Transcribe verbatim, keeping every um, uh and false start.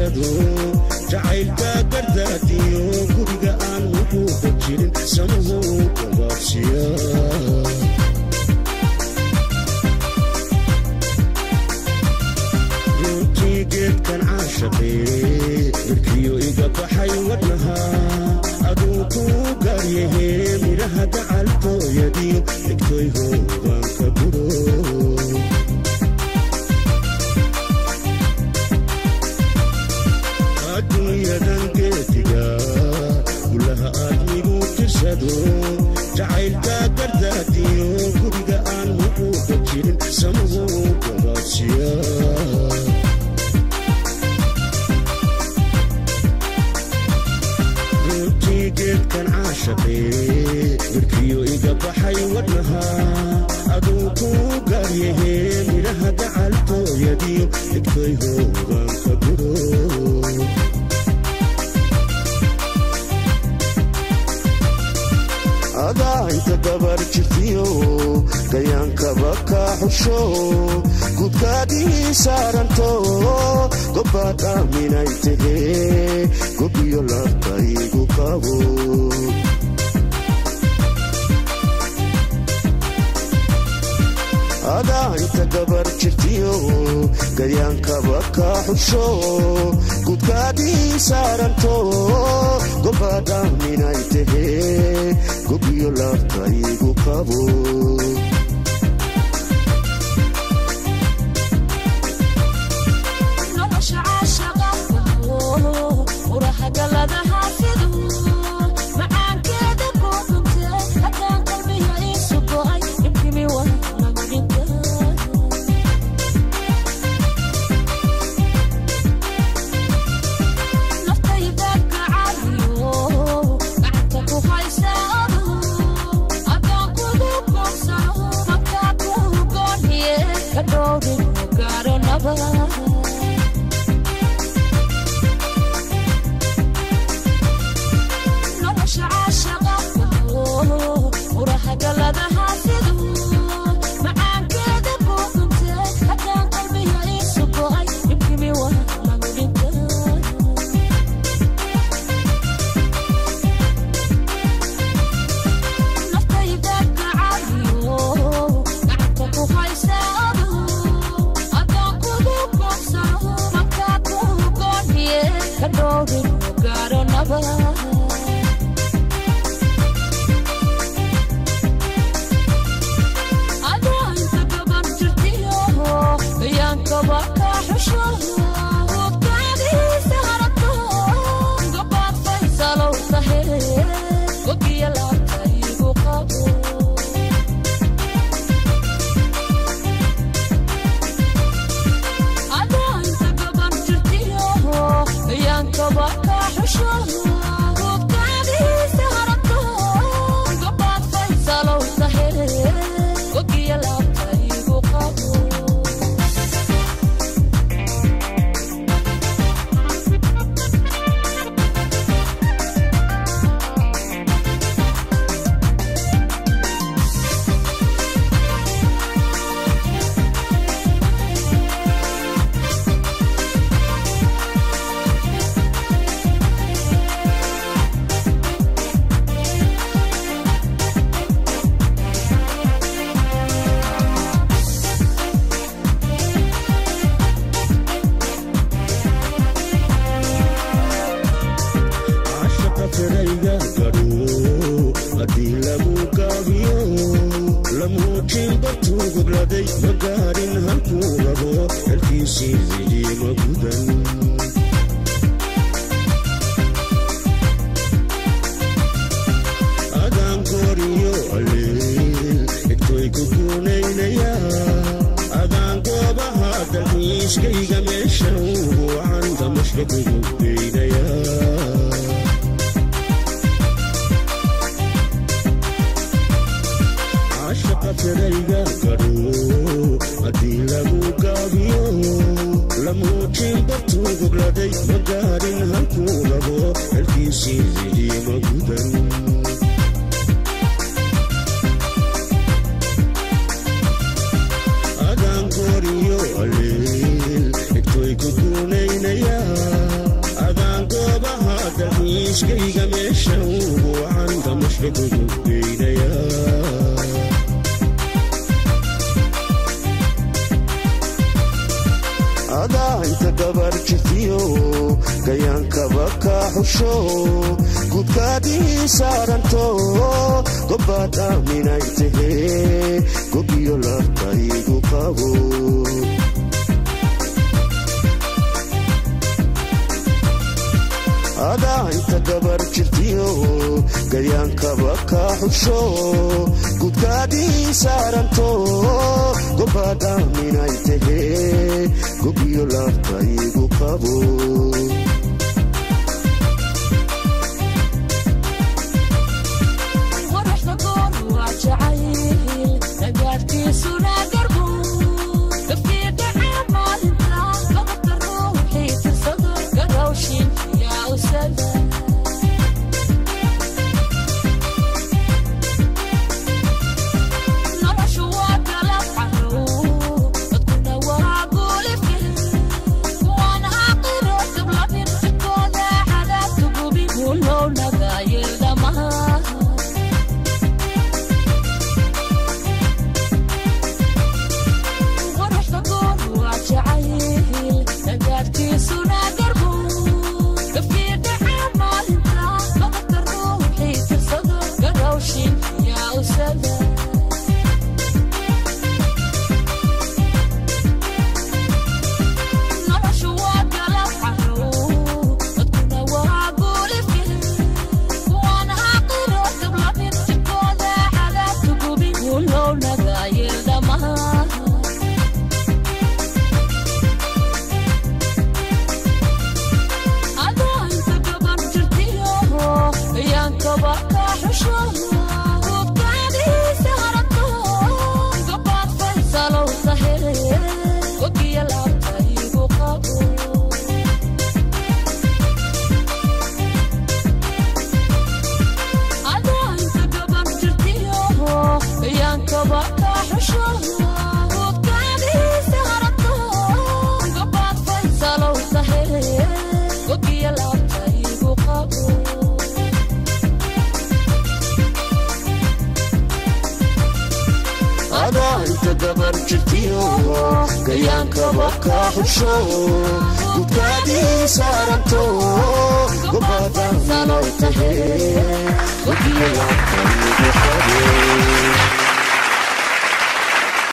tirsado jacaylka gardaadiyo guriga aan wuxuu jirin samahu gabaabsiya runtii geedkan caashaqee markiyo iga baxay wadnaha aduu kuu gaaryahe midhaha gacaltooyadiyo dhigtoy hoobaan ka guro adduunyadan geediga gulaha aadmigu tirsado jacaylka gardaadiyo guriga aan wuxuu jirin samahu gabaabsiya runtii geedkan caashaqee markiyo iga baxay wadnaha aduu kuu gaaryahe midhaha gacaltooyadiyo dhigtoy hoobaan ka guro adaa inta gabar jirtiyo gayaankaba ka xusho gudkaadii saaranto gobbaad aaminay tahee gobiyo laabtaygu qabo adaa inta gabar jirtiyo gayaankaba ka xusho gudkaadii saaranto gobbaad aaminay tahee gobiyo laabtaygu qabo nolosha caashaqa uraha galada haafidu macaankeeda kuu dhuntee haddaan qalbiga iisu go'ay ibkimi waa magdhinta naftayda kacaaliyo gacanta ku haysa adaan kugu koobsano markaa kuu gooniye ka dhowrin gaaro nabad Adaan gooriyo aleel egtoy ku guunaynaya qoyskayga meeshan ugu wacanka mushriku gudbaynaya adaa inta gabar jirtiyo gayaankaba ka xusho gudkaadii saaranto gobbaad aaminay tahee gobiyo laabtaygu qabo adaa inta gabar jirtiyo gayaankaba ka xusho gudkaadii saaranto gobbaad aaminay tahee gobiyo laabtaygu qabo gabar jirtiyo gayaankaba ka xusho gudkaadii saaranto gobbaad aaminay tahee gobiyo laabtaygu qabo